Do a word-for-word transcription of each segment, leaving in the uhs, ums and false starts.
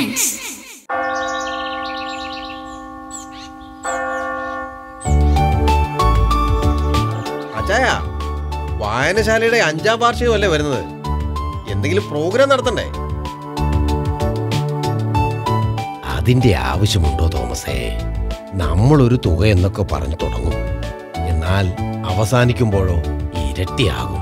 Friends. അച്ചായ, വായനശാലയുടെ അഞ്ചാം വാർഷികമല്ലേ വരുന്നത്? എന്തെങ്കിലും പ്രോഗ്രാം നടത്തണ്ടേ? അതിന്റെ ആവശ്യമുണ്ടോ തോമസേ? നമ്മളൊരു തുക എന്നൊക്കെ പറഞ്ഞു തുടങ്ങും, എന്നാൽ അവസാനിക്കുമ്പോഴോ ഇരട്ടിയാകും.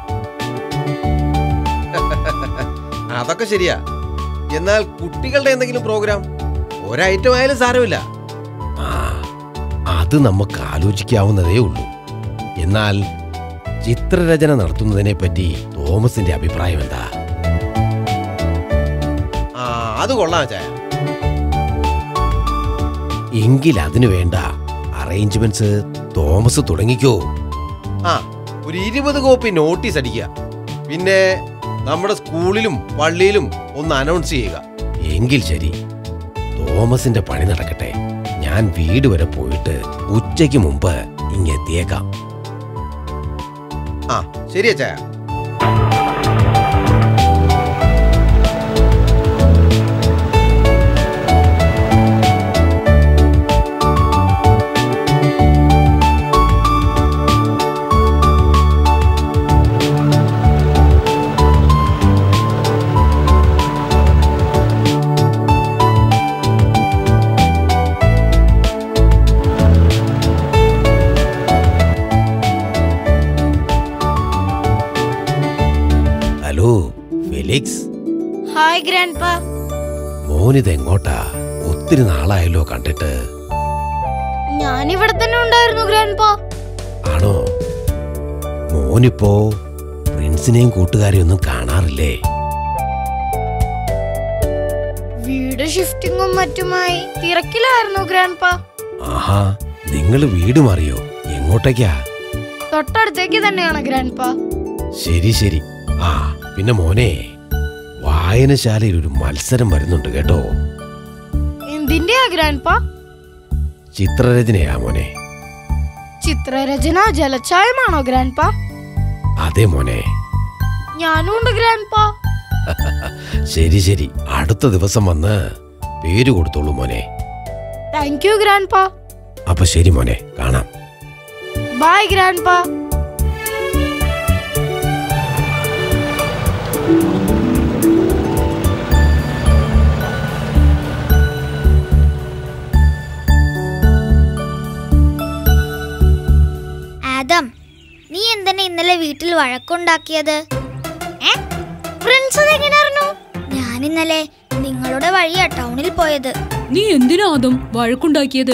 അതൊക്കെ ശരിയാ. എന്നാൽ കുട്ടികളുടെ എന്തെങ്കിലും പ്രോഗ്രാം ഒരൈറ്റം ആയാലും സാരമില്ല. ആ, അത് നമുക്ക് ആലോചിക്കാവുന്നതേ ഉള്ളൂ. എന്നാൽ ചിത്രരചന നടത്തുന്നതിനെ പറ്റി തോമസിന്റെ അഭിപ്രായം എന്താ? ആ, അത് കൊള്ളാം ചായ. എങ്കിൽ അതിനു വേണ്ട അറേഞ്ച്മെന്റ്സ് തോമസ് തുടങ്ങിക്കോ. ആ, ഒരു ഇരുപത് കോപ്പി നോട്ടീസ് അടിക്കുക. പിന്നെ നമ്മുടെ സ്കൂളിലും പള്ളിയിലും ഒന്ന് അനൗൺസ് ചെയ്യുക. എങ്കിൽ ശരി, തോമസിന്റെ പണി നടക്കട്ടെ. ഞാൻ വീട് വരെ പോയിട്ട് ഉച്ചയ്ക്ക് മുമ്പ് ഇങ്ങെത്തിയേക്കാം. ആ, ശരി അച്ചായ. Hi grandpa. മോനിതെങ്ങോട്ടാ? ഒത്തിരി നാളായല്ലോ കണ്ടിട്ട്. ഞാനിവിടെ തന്നെ ഉണ്ടായിരുന്നു ഗ്രാൻഡ്പാ. ആണോ? മോനിപ്പോ പ്രിൻസിനെയും കൂട്ടുകാരെയും ഒന്നും കാണാറില്ലേ? വീട് ഷിഫ്റ്റിങ്ങും മറ്റുമായി തിരക്കിലായിരുന്നു ഗ്രാൻഡ്പാ. ആഹാ, നിങ്ങൾ വീട് മാറിയോ? എങ്ങോട്ടേക്കാ? തൊട്ടടുത്തേക്ക് തന്നെയാണ് ഗ്രാൻഡ്പാ. ശരി ശരി. ആ, പിന്നെ മോനെ, വായനശാലയിൽ ഒരു മത്സരം വരുന്നുണ്ട് കേട്ടോ. എന്തിന്റെയാ ഗ്രാൻഡ്പാ? ചിത്രരചനയാ മോനെ. ചിത്രരചന ജലച്ചായമാണോ ഗ്രാൻഡ്പാ? അതെ മോനെ. ഞാനും ഉണ്ട് ഗ്രാൻഡ്പാ. ശരി ശരി, അടുത്ത ദിവസം വന്ന് പേര് കൊടുത്തോളൂ മോനെ. Thank you grandpa. അപ്പൊ ശരി മോനെ, കാണാം. By grandpa. ആദം, നീ എന്തിനാ ഇന്നലെ വീട്ടിൽ വഴക്കുണ്ടാക്കിയത്? പ്രിൻസ് എങ്ങനെ അറിഞ്ഞു? ഞാൻ ഇന്നലെ നിങ്ങളുടെ വഴിയാ ടൗണിൽ പോയത്. നീ എന്തിനാ ആദം വഴക്കുണ്ടാക്കിയത്?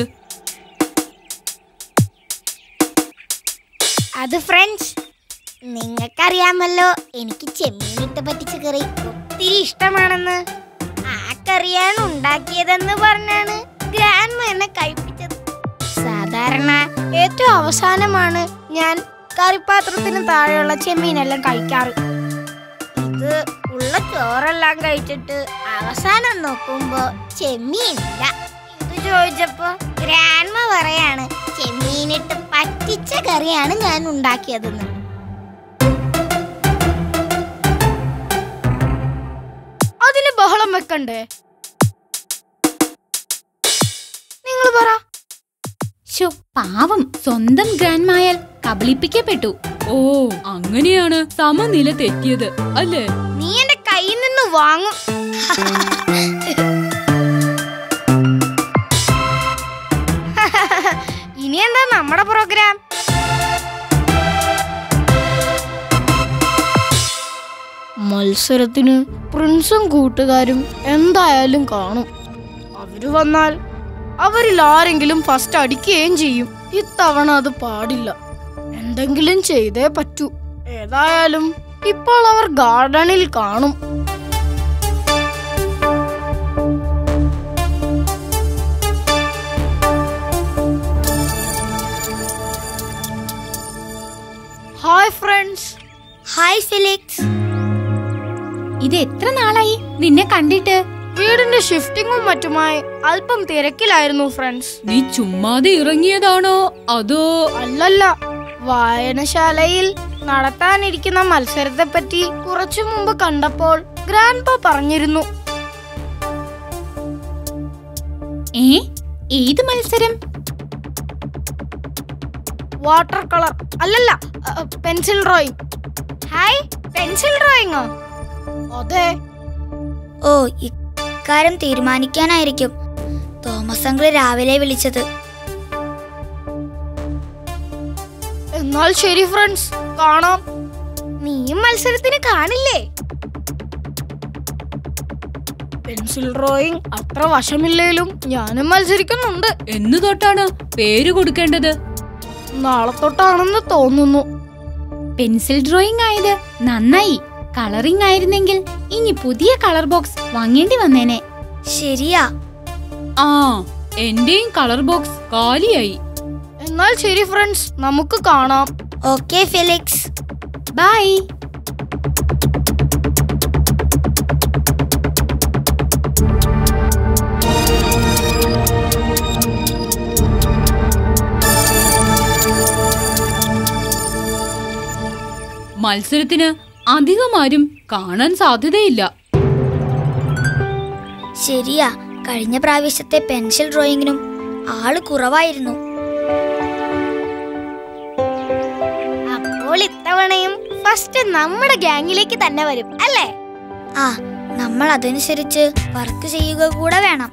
അത് ഫ്രണ്ട്സ്, നിങ്ങൾക്കറിയാമല്ലോ എനിക്ക് ചെമ്മീനിട്ട് പറ്റിച്ച കറി ഒത്തിരി ഇഷ്ടമാണെന്ന്. ആ കറിയാണ് ഉണ്ടാക്കിയതെന്ന് പറഞ്ഞാണ് ഗ്രാൻഡ്മ എന്നെ കഴിപ്പിച്ചത്. സാധാരണ ഏറ്റവും അവസാനമാണ് ഞാൻ കറിപ്പാത്രത്തിന് താഴെയുള്ള ചെമ്മീനെല്ലാം കഴിക്കാറ്. ഇത് ഉള്ള ചോറെല്ലാം കഴിച്ചിട്ട് അവസാനം നോക്കുമ്പോ ചെമ്മീനില്ല. ഇത് ചോദിച്ചപ്പോ ഗ്രാൻഡ്മ പറയാണ് ചെമ്മീനിട്ട് പറ്റിച്ച കറിയാണ് ഞാൻ ഉണ്ടാക്കിയതെന്ന്. അതിന് ബഹളം വെക്കണ്ടേ? നിങ്ങൾ പറ. ശോ, പാവം, സ്വന്തം ഗ്രാൻഡ്മായാൽ കബളിപ്പിക്കപ്പെട്ടു. ഓ, അങ്ങനെയാണ് സമനില തെറ്റിയത് അല്ലേ? നീ എന്റെ കയ്യിൽ നിന്ന് വാങ്ങും. ഇനി എന്താ നമ്മുടെ പ്രോഗ്രാം? മത്സരത്തിന് പ്രിൻസും കൂട്ടുകാരും എന്തായാലും കാണും. അവര് വന്നാൽ അവരിൽ ആരെങ്കിലും ഫസ്റ്റ് അടിക്കുകയും ചെയ്യും. ഇത്തവണ അത് പാടില്ല. എന്തെങ്കിലും ചെയ്തേ പറ്റൂ. ഏതായാലും ഇപ്പോൾ അവർ ഗാർഡനിൽ കാണും. Hi friends. Hi Felix. ഇത് എത്ര നാളായി നിന്നെ കണ്ടിട്ട്? വീടിന്റെ ഷിഫ്റ്റിങ്ങും മറ്റുമായി അല്പം തിരക്കിലായിരുന്നു ഫ്രണ്ട്സ്. നീ ചുമ്മാതെ ഇറങ്ങിയതാണോ അതോ? അല്ലല്ല, വായനശാലയിൽ നടത്താനിരിക്കുന്ന മത്സരത്തെ പറ്റി കുറച്ചു മുമ്പ് കണ്ടപ്പോൾ ഗ്രാൻഡ്പാ പറഞ്ഞിരുന്നു. ഏ ഏത് മത്സരം? വാട്ടർ കളർ അല്ലല്ല, പെൻസിൽ ഡ്രോയിങ്. ഹായ്, പെൻസിൽ ഡ്രോയിങ്ങോ? അതെ. ഓ, ഇക്കാര്യം തീരുമാനിക്കാനായിരിക്കും തോമസ് അങ്കിൾ രാവിലെ വിളിച്ചത്. എന്നാൽ ശരി ഫ്രണ്ട്സ്, കാണാം. നീയും മത്സരത്തിന് കാണില്ലേ? പെൻസിൽ ഡ്രോയിങ് അത്ര വശമില്ലേലും ഞാനും മത്സരിക്കുന്നുണ്ട്. എന്നു തൊട്ടാണ് പേര് കൊടുക്കേണ്ടത്? നാളെ തൊട്ടാണെന്ന് തോന്നുന്നു. പെൻസിൽ ഡ്രോയിങ് ആയത് നന്നായി. കളറിംഗ് ആയിരുന്നെങ്കിൽ ഇനി പുതിയ കളർ ബോക്സ് വാങ്ങേണ്ടി വന്നേനെ. ശരിയാ. ആ, എന്റെയും കളർ ബോക്സ് കാലിയായി. എന്നാൽ ശരി ഫ്രണ്ട്സ്, നമുക്ക് കാണാം. Okay Felix, bye. മത്സരത്തിന് അധികമാരും കാണാൻ സാധ്യതയില്ല. ശരിയാ. കഴിഞ്ഞ പ്രാവശ്യത്തെ പെൻസിൽ ഡ്രോയിങ്ങിനും ആള് കുറവായിരുന്നു. അപ്പോൾ ഇത്തവണയും ഫസ്റ്റ് നമ്മുടെ ഗാങ്ങിലേക്ക് തന്നെ വരും അല്ലേ? ആ, നമ്മൾ അതനുസരിച്ച് വർക്ക് ചെയ്യുക കൂടെ വേണം.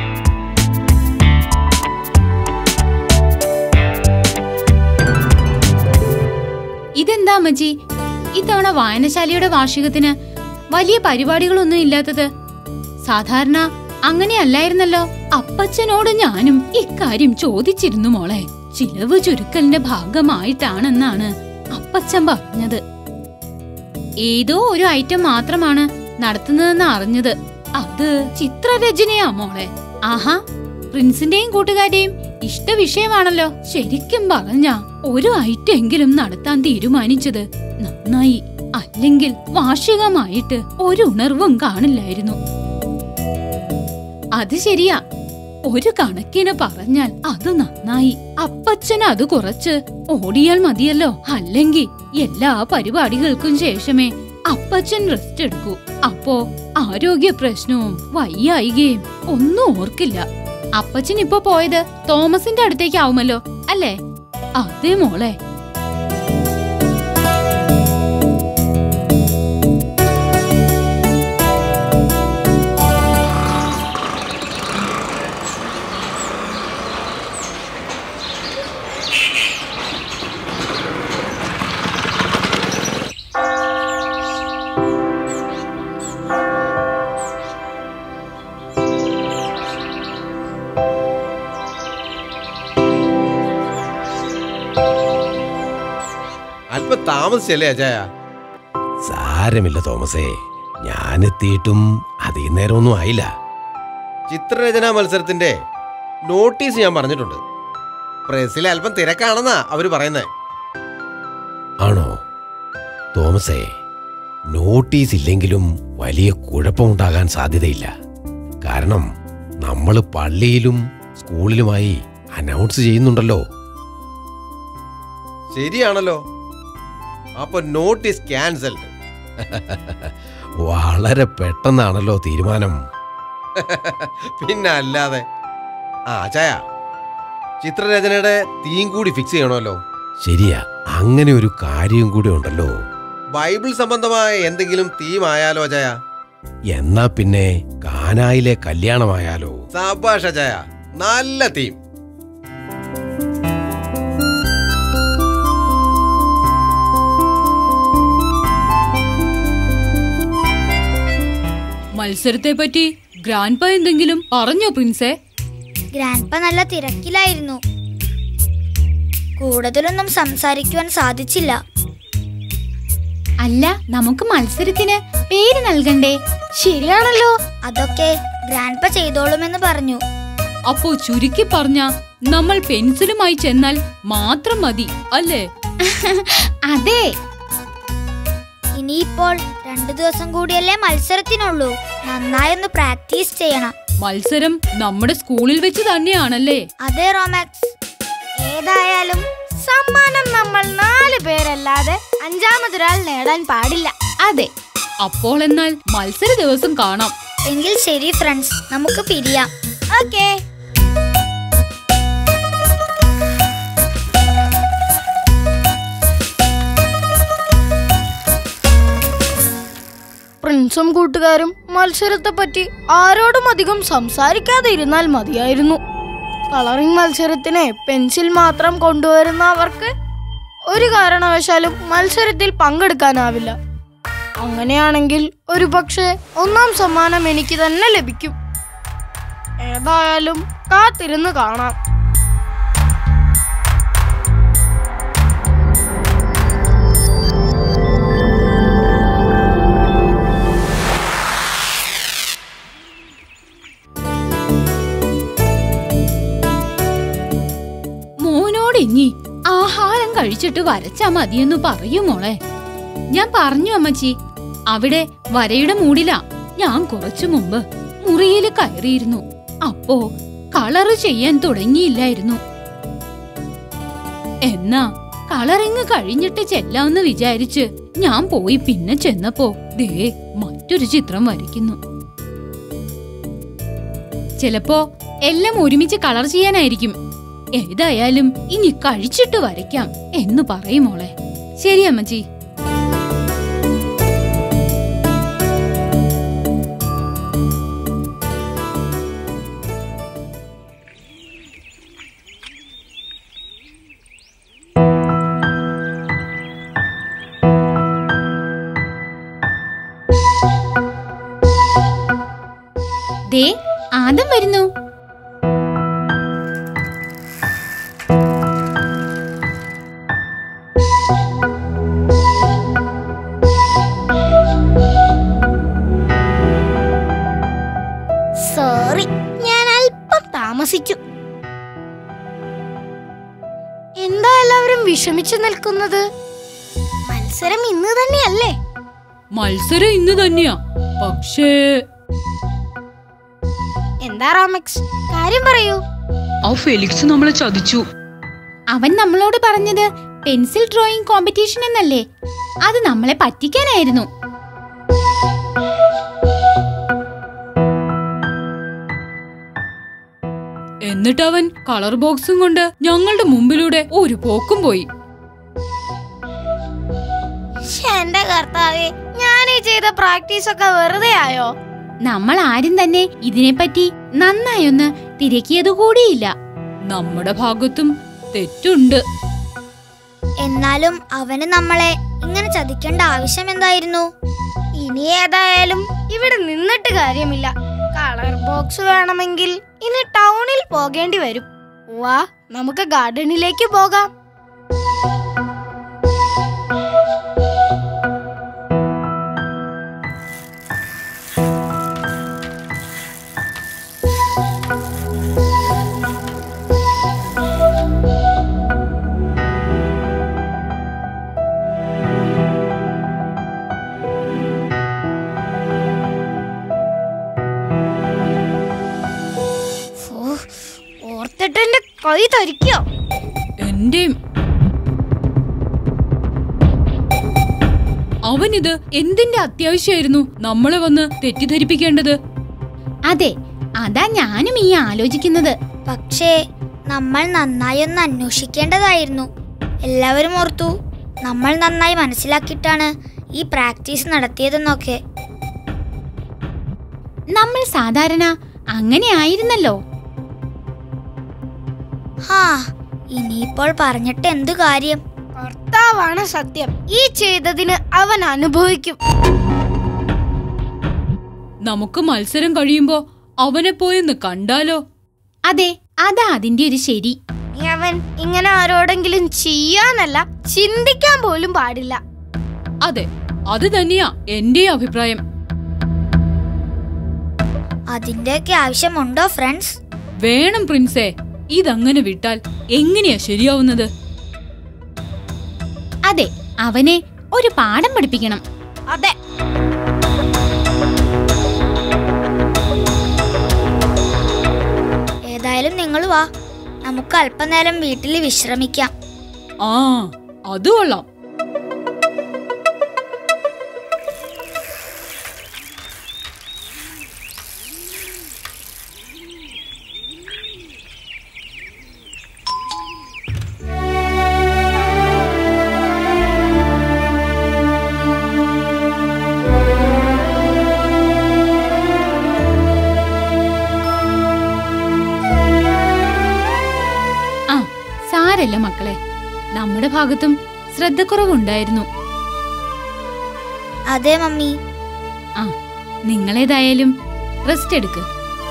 ഇതെന്താ അമ്മച്ചി, ഇത്തവണ വായനശാലയുടെ വാർഷികത്തിന് വലിയ പരിപാടികളൊന്നും ഇല്ലാത്തത്? സാധാരണ അങ്ങനെയല്ലായിരുന്നല്ലോ. അപ്പച്ചനോട് ഞാനും ഇക്കാര്യം ചോദിച്ചിരുന്നു മോളെ. ചിലവ് ചുരുക്കലിന്റെ ഭാഗമായിട്ടാണെന്നാണ് അപ്പച്ചൻ പറഞ്ഞത്. ഏതോ ഒരു ഐറ്റം മാത്രമാണ് നടത്തുന്നതെന്ന് അറിഞ്ഞത്. അത് ചിത്രരചനയാ മോളെ. ആഹാ, പ്രിൻസിന്റെയും കൂട്ടുകാരെയും ഇഷ്ടവിഷയമാണല്ലോ. ശരിക്കും പറഞ്ഞ ഒരു ഐറ്റം എങ്കിലും നടത്താൻ തീരുമാനിച്ചത് നന്നായി. അല്ലെങ്കിൽ വാർഷികമായിട്ട് ഒരു ഉണർവും കാണില്ലായിരുന്നു. അത് ശരിയാ, ഒരു കണക്കിന് പറഞ്ഞാൽ അത് നന്നായി. അപ്പച്ചൻ അത് കുറച്ച് ഓടിയാൽ മതിയല്ലോ. അല്ലെങ്കിൽ എല്ലാ പരിപാടികൾക്കും ശേഷമേ അപ്പച്ചൻ റെസ്റ്റ് എടുക്കൂ. അപ്പോ ആരോഗ്യ പ്രശ്നവും വയ്യായികയും ഒന്നും ഓർക്കില്ല. അപ്പച്ചൻ ഇപ്പൊ പോയത് തോമസിന്റെ അടുത്തേക്ക് ആവുമല്ലോ അല്ലേ? അതെ മോളെ. അല്പം താമസിച്ചല്ലേ അജയ? സാരമില്ല തോമസേ, ഞാനെത്തിയിട്ടും അധികം നേരമൊന്നും ആയില്ല. ചിത്രരചനാ മത്സരത്തിന്റെ നോട്ടീസ് ഞാൻ പറഞ്ഞിട്ടുണ്ട്. പ്രസിൽ അല്പം തിരക്കാണെന്നാ അവര് പറയുന്നേ. ആണോ തോമസേ? നോട്ടീസ് ഇല്ലെങ്കിലും വലിയ കുഴപ്പമുണ്ടാകാൻ സാധ്യതയില്ല. കാരണം നമ്മൾ പള്ളിയിലും സ്കൂളിലുമായി അനൗൺസ് ചെയ്യുന്നുണ്ടല്ലോ. ശരിയാണല്ലോ. അപ്പൊ നോട്ടീസ് ക്യാൻസൽഡ്. വളരെ പെട്ടെന്നാണല്ലോ തീരുമാനം. പിന്നെ അല്ലാതെ. ആ ചായ, ചിത്രരചനയുടെ തീം കൂടി ഫിക്സ് ചെയ്യണമല്ലോ. ശരിയാ, അങ്ങനെ ഒരു കാര്യം കൂടി ഉണ്ടല്ലോ. ബൈബിൾ സംബന്ധമായ എന്തെങ്കിലും തീം ആയാലോ ചായ? എന്നാ പിന്നെ കാനായിലെ കല്യാണമായാലോ? സാബാഷ ചായ, നല്ല തീം. മത്സരത്തെ പറ്റി ഗ്രാൻഡ്പ എന്തെങ്കിലും പറഞ്ഞോ പ്രിൻസേ? ഗ്രാൻഡ്പ നല്ല തിരക്കിലായിരുന്നു. കൂടുതലൊന്നും സംസാരിക്കുവാൻ സാധിച്ചില്ല. അല്ല, നമുക്ക് മത്സരത്തിന് പേര് നൽകണ്ടേ? ശരിയാണല്ലോ. അതൊക്കെ ഗ്രാൻഡ്പ ചെയ്തോളുമെന്ന് പറഞ്ഞു. അപ്പോ ചുരുക്കി പറഞ്ഞ നമ്മൾ പെൻസിലുമായി ചെന്നാൽ മാത്രം മതി അല്ലേ? അതെ. ഇനിയിപ്പോൾ രണ്ടു ദിവസം കൂടിയല്ലേ മത്സരത്തിനുള്ളൂ. നന്നായൊന്ന് പ്രാക്ടീസ് ചെയ്യണം. മത്സരം നമ്മുടെ സ്കൂളിൽ വെച്ച് തന്നെയാണല്ലേ? അതെ റോമാക്സ്. ഏതായാലും സമ്മാനം നമ്മൾ നാല് പേരല്ലാതെ അഞ്ചാമതൊരാൾ നേടാൻ പാടില്ല. അതെ. അപ്പോൾ എന്നാൽ മത്സര ദിവസം കാണാം. എങ്കിൽ ശരി ഫ്രണ്ട്സ്, നമുക്ക് പിരിയാം. ഓക്കേ. പ്രിൻസും കൂട്ടുകാരും മത്സരത്തെ പറ്റി ആരോടും അധികം സംസാരിക്കാതെ ഇരുന്നാൽ മതിയായിരുന്നു. കളറിംഗ് മത്സരത്തിന് പെൻസിൽ മാത്രം കൊണ്ടുവരുന്ന അവർക്ക് ഒരു കാരണവശാലും മത്സരത്തിൽ പങ്കെടുക്കാനാവില്ല. അങ്ങനെയാണെങ്കിൽ ഒരു പക്ഷേ ഒന്നാം സമ്മാനം എനിക്ക് തന്നെ ലഭിക്കും. ഏതായാലും കാത്തിരുന്ന് കാണാം. മോനോട് ഇനി ആഹാരം കഴിച്ചിട്ട് വരച്ചാ മതിയെന്ന് പറയൂ മോളെ. ഞാൻ പറഞ്ഞു അമ്മച്ചി, അവിടെ വരയുടെ മൂടിലാ ഞാൻ കുറച്ചു മുമ്പ് മുറിയിൽ കയറിയിരുന്നു. അപ്പോ കളറ് ചെയ്യാൻ തുടങ്ങിയില്ലായിരുന്നു. എന്നാ കളറിങ് കഴിഞ്ഞിട്ട് ചെല്ലാമെന്ന് വിചാരിച്ച് ഞാൻ പോയി പിന്നെ ചെന്നപ്പോ ദേ മറ്റൊരു ചിത്രം വരയ്ക്കുന്നു. ചിലപ്പോ എല്ലാം ഒരുമിച്ച് കളർ ചെയ്യാനായിരിക്കും. ഏതായാലും ഇനി കഴിച്ചിട്ട് വരയ്ക്കാം എന്ന് പറയും മോളെ. ശരി അമ്മച്ചി. ദേ ആദം വരുന്നു. സോറി, ഞാൻ അല്പം താമസിച്ചു. എന്താ എല്ലാവരും വിഷമിച്ചു നിൽക്കുന്നത്? മത്സരം ഇന്ന് തന്നെയല്ലേ? മത്സരം ഇന്ന് തന്നെയാ, പക്ഷേ എന്താ റാമെക്സ്, കാര്യം പറയൂ. ആ ഫെലിക്സ് നമ്മളെ ചതിച്ചു. അവൻ നമ്മളോട് പറഞ്ഞത് പെൻസിൽ ഡ്രോയിങ് കോമ്പറ്റീഷൻ എന്നല്ലേ? അത് നമ്മളെ പറ്റിക്കാനായിരുന്നു. എന്നിട്ട് അവൻ കളർ ബോക്സും കൊണ്ട് ഞങ്ങളുടെ മുമ്പിലൂടെ ഒരു പോക്കും പോയി. എന്റെ കർത്താവേ, ഞാനീ ചെയ്ത പ്രാക്ടീസ് ഒക്കെ വെറുതെ ആയോ? നമ്മൾ ആരും തന്നെ ഇതിനെപ്പറ്റി നന്നായൊന്ന് തിരക്കിയത് കൂടിയില്ല. നമ്മുടെ ഭാഗത്തും തെറ്റുണ്ട്. എന്നാലും അവന് നമ്മളെ ഇങ്ങനെ ചതിക്കേണ്ട ആവശ്യം എന്തായിരുന്നു? ഇനി ഏതായാലും ഇവിടെ നിന്നിട്ട് കാര്യമില്ല. കളർ ബോക്സ് വേണമെങ്കിൽ ഇനി ടൗണിൽ പോകേണ്ടി വരും. വാ, നമുക്ക് ഗാർഡനിലേക്ക് പോകാം. ഓർത്തിട്ടെന്റെ കൈ തരിക്കോ? എന്റെ അവനിത് എന്തിന്റെ അത്യാവശ്യമായിരുന്നു നമ്മളെ വന്ന് തെറ്റിദ്ധരിപ്പിക്കേണ്ടത്? അതെ, അതാ ഞാനും ഈ ആലോചിക്കുന്നത്. പക്ഷേ നമ്മൾ നന്നായി ഒന്ന് അന്വേഷിക്കേണ്ടതായിരുന്നു. എല്ലാവരും ഓർത്തു നമ്മൾ നന്നായി മനസ്സിലാക്കിയിട്ടാണ് ഈ പ്രാക്ടീസ് നടത്തിയതെന്നൊക്കെ. നമ്മൾ സാധാരണ അങ്ങനെ ആയിരുന്നല്ലോ. ഹാ, ഇനിയിപ്പോൾ പറഞ്ഞിട്ട് എന്തു കാര്യം? കർത്താവാണ് സത്യം. ഈ ചെയ്തതിന് അവൻ അനുഭവിക്കും. നമുക്ക് മത്സരം കഴിയുമ്പോ അവനെ പോയെന്ന് കണ്ടാലോ? അതെ, അതാ അതിന്റെ ഒരു ശരി. അവൻ ഇങ്ങനെ ആരോടെങ്കിലും ചെയ്യാനല്ല, ചിന്തിക്കാൻ പോലും പാടില്ല. അതെ, അത് തന്നെയാ എന്റെ അഭിപ്രായം. അതിന്റെയൊക്കെ ആവശ്യമുണ്ടോ ഫ്രണ്ട്സ്? വേണം പ്രിൻസേ. ഇതങ്ങനെ വിട്ടാൽ എങ്ങനെയാ ശരിയാവുന്നത്? അതെ, അവനെ ഒരു പാഠം പഠിപ്പിക്കണം. അതെ, ഏതായാലും നിങ്ങൾ വാ, നമുക്ക് അല്പനേരം വീട്ടിൽ വിശ്രമിക്കാം. ആ, അത് കൊള്ളാം. സാരമില്ല മക്കളെ, നമ്മുടെ ഭാഗത്തും ശ്രദ്ധക്കുറവുണ്ടായിരുന്നു. അതെ മമ്മി. ആ, നിങ്ങളേതായാലും റെസ്റ്റ് എടുക്ക്.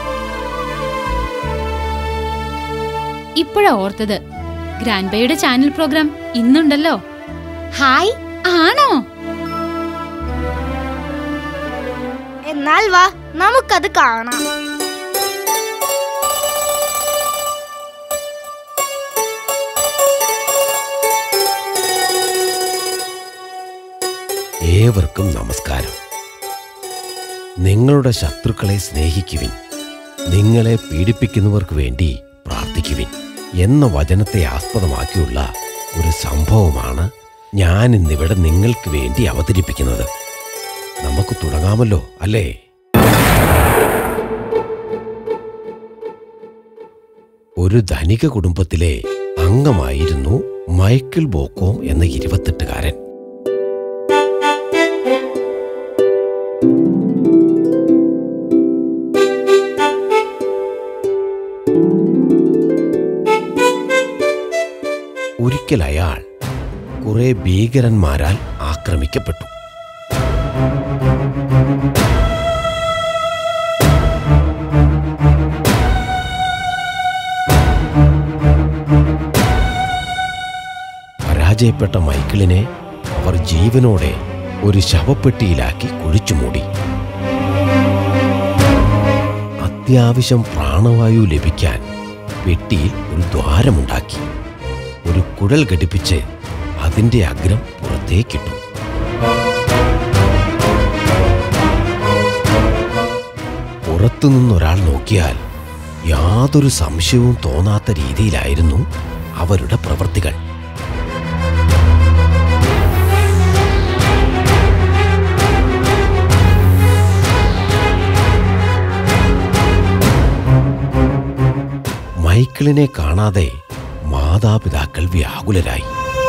ഇപ്പോഴാ ഓർത്തത്, ഗ്രാൻഡ് ബേയുടെ ചാനൽ പ്രോഗ്രാം ഇന്നുണ്ടല്ലോ. ഹായ്. ആണോ? എന്നാൽ വാ, നമുക്കത് കാണാം. ഏവർക്കും നമസ്കാരം. നിങ്ങളുടെ ശത്രുക്കളെ സ്നേഹിക്കുവിൻ, നിങ്ങളെ പീഡിപ്പിക്കുന്നവർക്ക് വേണ്ടി പ്രാർത്ഥിക്കുവിൻ എന്ന വചനത്തെ ആസ്പദമാക്കിയുള്ള ഒരു സംഭവമാണ് ഞാൻ ഇന്നിവിടെ നിങ്ങൾക്ക് വേണ്ടി അവതരിപ്പിക്കുന്നത്. നമുക്ക് തുടങ്ങാമല്ലോ, അല്ലേ? ഒരു ധനിക കുടുംബത്തിലെ അംഗമായിരുന്നു മൈക്കിൾ ബോക്കോം എന്ന ഇരുപത്തെട്ടുകാരൻ. ഒരിക്കൽ അയാൾ കുറെ ഭീകരന്മാരാൽ ആക്രമിക്കപ്പെട്ടു. പരാജയപ്പെട്ട മൈക്കിളിനെ അവർ ജീവനോടെ ഒരു ശവപ്പെട്ടിയിലാക്കി കുഴിച്ചുമൂടി. അത്യാവശ്യം പ്രാണവായു ലഭിക്കാൻ പെട്ടിയിൽ ഒരു ദ്വാരമുണ്ടാക്കി. ഒരു കുഴൽ ഘടിപ്പിച്ച് അതിന്റെ അഗ്രം പുറത്തേക്കിട്ടു. പുറത്തുനിന്നൊരാൾ നോക്കിയാൽ യാതൊരു സംശയവും തോന്നാത്ത രീതിയിലായിരുന്നു അവരുടെ പ്രവൃത്തികൾ. മൈക്കിളിനെ കാണാതെ മാതാപിതാക്കൾ വ്യാകുലരായി.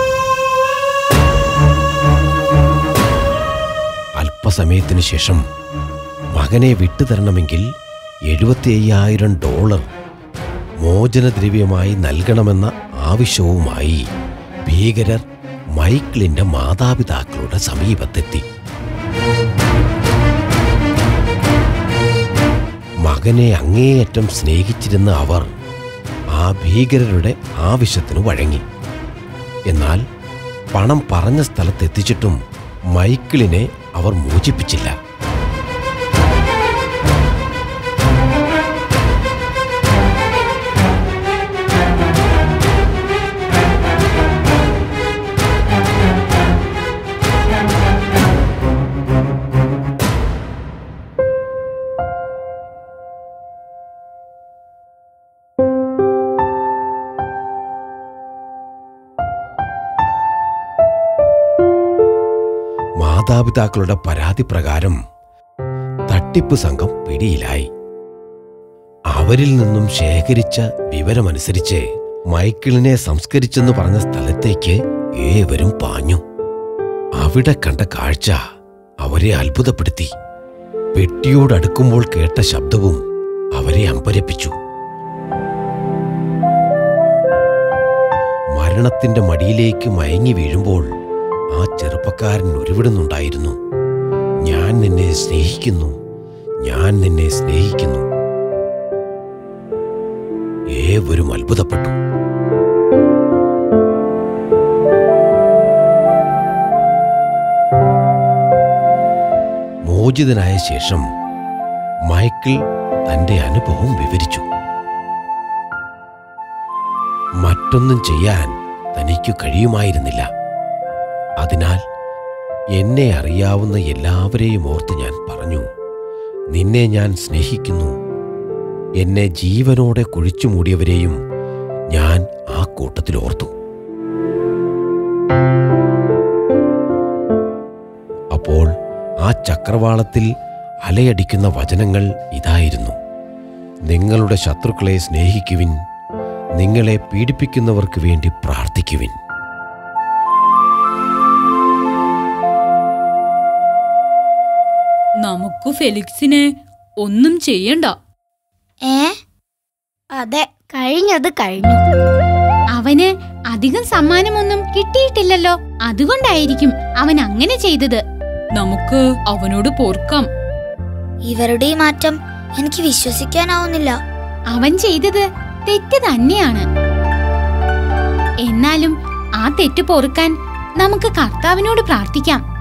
അല്പസമയത്തിനു ശേഷം മകനെ വിട്ടുതരണമെങ്കിൽ എഴുപത്തി അയ്യായിരം ഡോളർ മോചനദ്രവ്യമായി നൽകണമെന്ന ആവശ്യവുമായി ഭീകരർ മൈക്കിളിന്റെ മാതാപിതാക്കളുടെ സമീപത്തെത്തി. മകനെ അങ്ങേയറ്റം സ്നേഹിച്ചിരുന്ന അവർ ആ ഭീകരരുടെ ആവശ്യത്തിനു വഴങ്ങി. എന്നാൽ പണം പറഞ്ഞ സ്ഥലത്തെത്തിച്ചിട്ടും മൈക്കിളിനെ അവർ മോചിപ്പിച്ചില്ല. മാതാപിതാക്കളുടെ പരാതി പ്രകാരം തട്ടിപ്പ് സംഘം പിടിയിലായി. അവരിൽ നിന്നും ശേഖരിച്ച വിവരമനുസരിച്ച് മൈക്കിളിനെ സംസ്കരിച്ചെന്ന് പറഞ്ഞ സ്ഥലത്തേക്ക് ഏവരും പാഞ്ഞു. അവിടെ കണ്ട കാഴ്ച അവരെ അത്ഭുതപ്പെടുത്തി. പെട്ടിയോടടുക്കുമ്പോൾ കേട്ട ശബ്ദവും അവരെ അമ്പരപ്പിച്ചു. മരണത്തിന്റെ മടിയിലേക്ക് മയങ്ങി വീഴുമ്പോൾ ആ ചെറുപ്പക്കാരൻ ഉരുവിടുന്നുണ്ടായിരുന്നു, ഞാൻ നിന്നെ സ്നേഹിക്കുന്നു, ഞാൻ നിന്നെ സ്നേഹിക്കുന്നു. ഏവരും അത്ഭുതപ്പെട്ടു. മോചിതനായ ശേഷം മൈക്കിൾ തന്റെ അനുഭവം വിവരിച്ചു. മറ്റൊന്നും ചെയ്യാൻ തനിക്ക് കഴിയുമായിരുന്നില്ല. അതിനാൽ എന്നെ അറിയാവുന്ന എല്ലാവരെയും ഓർത്ത് ഞാൻ പറഞ്ഞു, നിന്നെ ഞാൻ സ്നേഹിക്കുന്നു. എന്നെ ജീവനോടെ കുഴിച്ചു മൂടിയവരെയും ഞാൻ ആ കൂട്ടത്തിൽ ഓർത്തു. അപ്പോൾ ആ ചക്രവാളത്തിൽ അലയടിക്കുന്ന വചനങ്ങൾ ഇതായിരുന്നു: നിങ്ങളുടെ ശത്രുക്കളെ സ്നേഹിക്കുവിൻ, നിങ്ങളെ പീഡിപ്പിക്കുന്നവർക്ക് വേണ്ടി പ്രാർത്ഥിക്കുവിൻ. നമുക്ക് ഫെലിക്സിനെ ഒന്നും ചെയ്യണ്ട. ഏ, അതെ, കഴിഞ്ഞത് കഴിഞ്ഞു. അവന് അധികം സമ്മാനമൊന്നും കിട്ടിയിട്ടില്ലല്ലോ, അതുകൊണ്ടായിരിക്കും അവൻ അങ്ങനെ ചെയ്തത്. നമുക്ക് അവനോട് പോർക്കാം. ഇവരുടെ ഈ മാറ്റം എനിക്ക് വിശ്വസിക്കാനാവുന്നില്ല. അവൻ ചെയ്തത് തെറ്റ് തന്നെയാണ്. എന്നാലും ആ തെറ്റ് പൊറുക്കാൻ നമുക്ക് കർത്താവിനോട് പ്രാർത്ഥിക്കാം.